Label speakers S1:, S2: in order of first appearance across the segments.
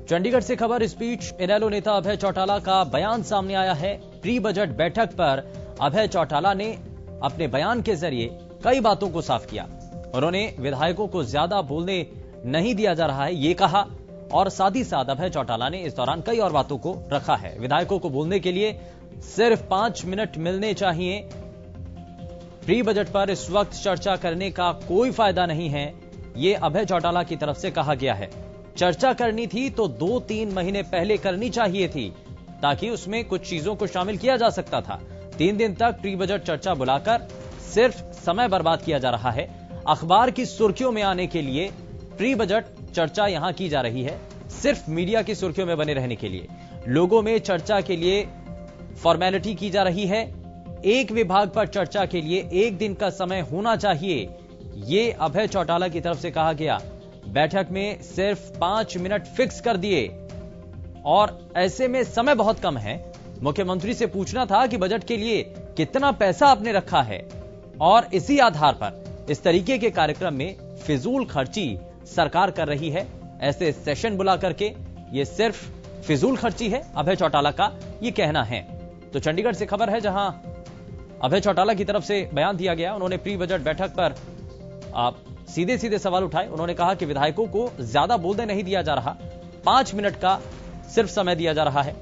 S1: चंडीगढ़ से खबर। इस बीच इनेलो नेता अभय चौटाला का बयान सामने आया है। प्री बजट बैठक पर अभय चौटाला ने अपने बयान के जरिए कई बातों को साफ किया। उन्होंने विधायकों को ज्यादा बोलने नहीं दिया जा रहा है ये कहा, और साथ ही साथ अभय चौटाला ने इस दौरान कई और बातों को रखा है। विधायकों को बोलने के लिए सिर्फ 5 मिनट मिलने चाहिए। प्री बजट पर इस वक्त चर्चा करने का कोई फायदा नहीं है, ये अभय चौटाला की तरफ से कहा गया है। चर्चा करनी थी तो 2-3 महीने पहले करनी चाहिए थी, ताकि उसमें कुछ चीजों को शामिल किया जा सकता था। 3 दिन तक प्री बजट चर्चा बुलाकर सिर्फ समय बर्बाद किया जा रहा है। अखबार की सुर्खियों में आने के लिए प्री बजट चर्चा यहां की जा रही है, सिर्फ मीडिया की सुर्खियों में बने रहने के लिए। लोगों में चर्चा के लिए फॉर्मेलिटी की जा रही है। एक विभाग पर चर्चा के लिए 1 दिन का समय होना चाहिए, ये अभय चौटाला की तरफ से कहा गया। बैठक में सिर्फ 5 मिनट फिक्स कर दिए, और ऐसे में समय बहुत कम है। मुख्यमंत्री से पूछना था कि बजट के लिए कितना पैसा आपने रखा है, और इसी आधार पर इस तरीके के कार्यक्रम में फिजूल खर्ची सरकार कर रही है। ऐसे सेशन बुला करके ये सिर्फ फिजूल खर्ची है, अभय चौटाला का ये कहना है। तो चंडीगढ़ से खबर है, जहां अभय चौटाला की तरफ से बयान दिया गया। उन्होंने प्री बजट बैठक पर सीधे सीधे सवाल उठाए। उन्होंने कहा कि विधायकों को ज्यादा बोलने नहीं दिया जा रहा, 5 मिनट का सिर्फ समय दिया जा रहा है,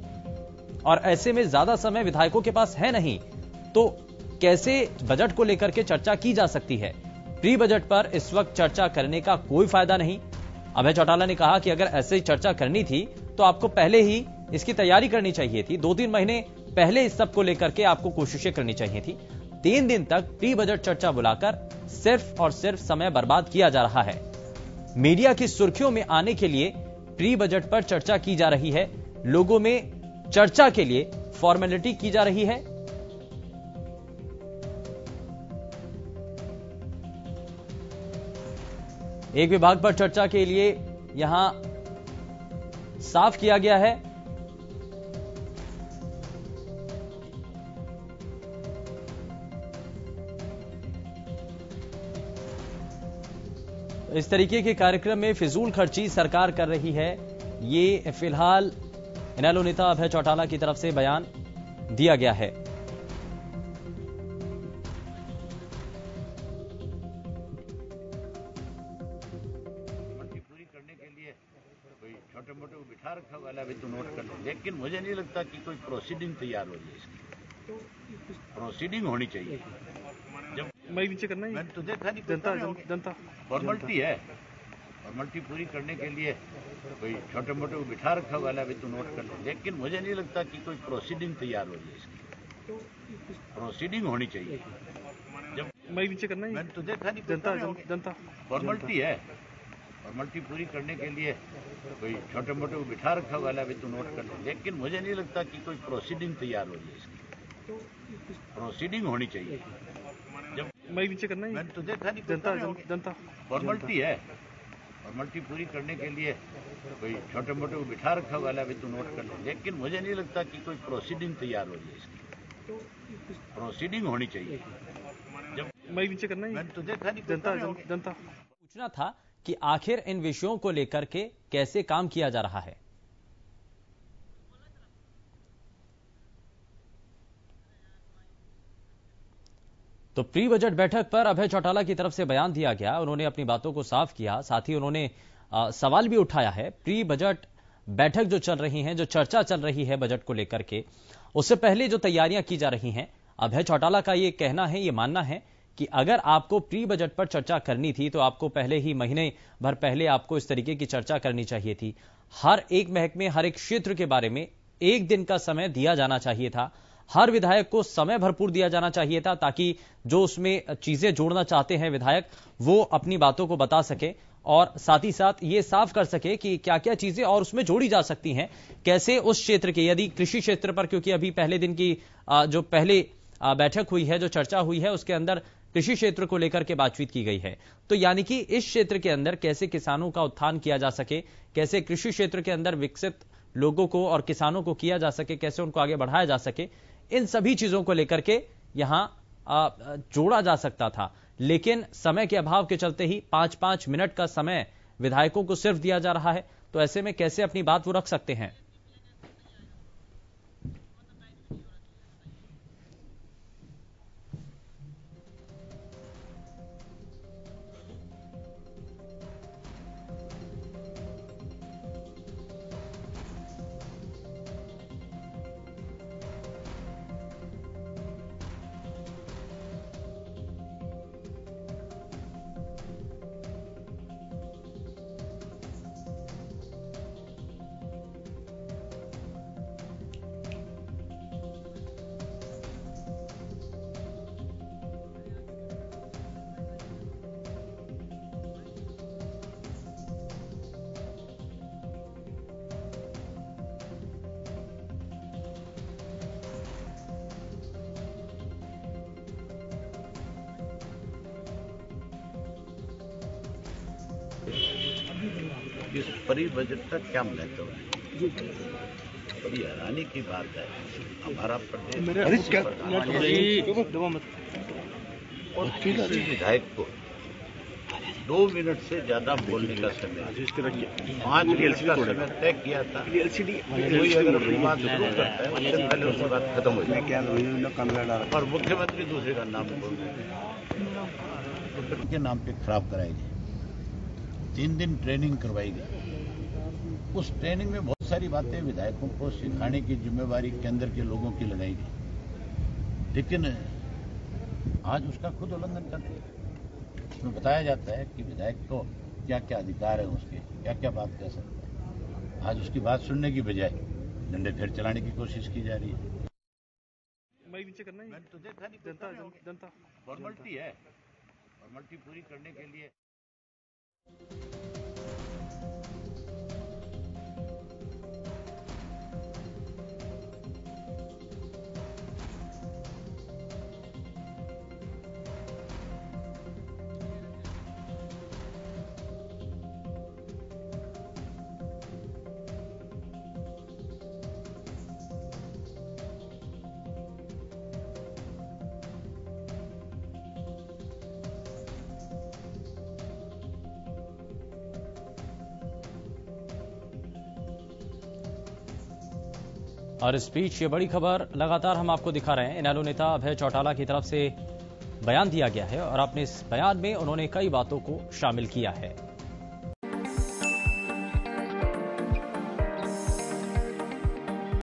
S1: और ऐसे में ज्यादा समय विधायकों के पास है नहीं, तो कैसे बजट को लेकर के चर्चा की जा सकती है। प्री बजट पर इस वक्त चर्चा करने का कोई फायदा नहीं। अभय चौटाला ने कहा कि अगर ऐसे ही चर्चा करनी थी तो आपको पहले ही इसकी तैयारी करनी चाहिए थी। 2-3 महीने पहले इस सब को लेकर के आपको कोशिशें करनी चाहिए थी। 3 दिन तक प्री बजट चर्चा बुलाकर सिर्फ और सिर्फ समय बर्बाद किया जा रहा है। मीडिया की सुर्खियों में आने के लिए प्री बजट पर चर्चा की जा रही है। लोगों में चर्चा के लिए फॉर्मेलिटी की जा रही है। एक विभाग पर चर्चा के लिए यहां साफ किया गया है। इस तरीके के कार्यक्रम में फिजूल खर्ची सरकार कर रही है, ये फिलहाल इनेलो नेता अभय चौटाला की तरफ से बयान दिया गया है।
S2: छोटे मोटे को बिठा रखा वाला भी तो नोट कर ले, लेकिन मुझे नहीं लगता कि कोई प्रोसीडिंग तैयार हो रही है। इसकी प्रोसीडिंग होनी चाहिए। जब
S3: नीचे करना है,
S2: मैंने तो देखा नहीं,
S3: जनता
S2: फॉर्मेलिटी है। फॉर्मेलिटी पूरी करने के लिए कोई छोटे मोटे को बिठा रखा वाला भी तो नोट कर ले, लेकिन मुझे नहीं लगता कि कोई प्रोसीडिंग तैयार हो रही है। इसकी प्रोसीडिंग होनी चाहिए। जब
S3: नीचे करना है,
S2: मैंने तो देखा नहीं,
S3: जनता
S2: फॉर्मेलिटी है। फॉर्मेलिटी पूरी करने के लिए कोई छोटे मोटे को बिठा रखा वाला भी तो नोट कर ले, लेकिन मुझे नहीं लगता कि कोई प्रोसीडिंग तैयार हो रही है। इसकी प्रोसीडिंग होनी चाहिए। जब
S3: नीचे करना है,
S2: मैंने तो देखा नहीं,
S3: जनता
S2: फॉर्मेलिटी है। फॉर्मेलिटी पूरी करने के लिए कोई छोटे मोटे को बिठा रखा वाला भी तो नोट कर ले, लेकिन मुझे नहीं लगता कि कोई प्रोसीडिंग तैयार हो रही है। इसकी प्रोसीडिंग होनी चाहिए। जब
S3: नीचे करना है,
S2: मैंने तो देखा नहीं,
S3: जनता
S1: पूछना था कि आखिर इन विषयों को लेकर के कैसे काम किया जा रहा है। तो प्री बजट बैठक पर अभय चौटाला की तरफ से बयान दिया गया। उन्होंने अपनी बातों को साफ किया, साथ ही उन्होंने सवाल भी उठाया है। प्री बजट बैठक जो चल रही है, जो चर्चा चल रही है बजट को लेकर के, उससे पहले जो तैयारियां की जा रही हैं, अभय चौटाला का यह कहना है, यह मानना है कि अगर आपको प्री बजट पर चर्चा करनी थी तो आपको पहले ही महीने भर पहले आपको इस तरीके की चर्चा करनी चाहिए थी। हर एक महकमे, हर एक क्षेत्र के बारे में 1 दिन का समय दिया जाना चाहिए था। हर विधायक को समय भरपूर दिया जाना चाहिए था, ताकि जो उसमें चीजें जोड़ना चाहते हैं विधायक, वो अपनी बातों को बता सके, और साथ ही साथ ये साफ कर सके कि क्या क्या चीजें और उसमें जोड़ी जा सकती हैं, कैसे उस क्षेत्र के, यदि कृषि क्षेत्र पर, क्योंकि अभी पहले दिन की जो पहले बैठक हुई है, जो चर्चा हुई है, उसके अंदर कृषि क्षेत्र को लेकर के बातचीत की गई है। तो यानी कि इस क्षेत्र के अंदर कैसे किसानों का उत्थान किया जा सके, कैसे कृषि क्षेत्र के अंदर विकसित लोगों को और किसानों को किया जा सके, कैसे उनको आगे बढ़ाया जा सके, इन सभी चीजों को लेकर के यहां जोड़ा जा सकता था। लेकिन समय के अभाव के चलते ही 5-5 मिनट का समय विधायकों को सिर्फ दिया जा रहा है। तो ऐसे में कैसे अपनी बात वो रख सकते हैं?
S2: इस परी बजट का क्या महत्व है? बड़ी हैरानी की बात है। हमारा प्रदेश और किसी विधायक को 2 मिनट से ज्यादा बोलने का समय 5 मिनट का समय तय किया था। कोई अगर अपनी बात शुरू करता है उससे पहले उसकी बात खत्म हो जाए और मुख्यमंत्री दूसरे का नाम बोल रहे के नाम पे खराब कराई गई। 3 दिन ट्रेनिंग करवाई गई। उस ट्रेनिंग में बहुत सारी बातें विधायकों को सिखाने की जिम्मेवारी केंद्र के लोगों की लगाई गई, लेकिन आज उसका खुद उल्लंघन करते हैं। उसमें बताया जाता है कि विधायक को क्या क्या अधिकार है, उसके क्या क्या बात कह सकता है। आज उसकी बात सुनने की बजाय डंडे फेर चलाने की कोशिश की जा रही है। मैंने तो देखा नहीं, जनता फॉर्मेलिटी है, फॉर्मेलिटी पूरी करने के लिए।
S1: और इस बीच ये बड़ी खबर लगातार हम आपको दिखा रहे हैं। इनेलो नेता अभय चौटाला की तरफ से बयान दिया गया है और अपने इस बयान में उन्होंने कई बातों को शामिल किया है।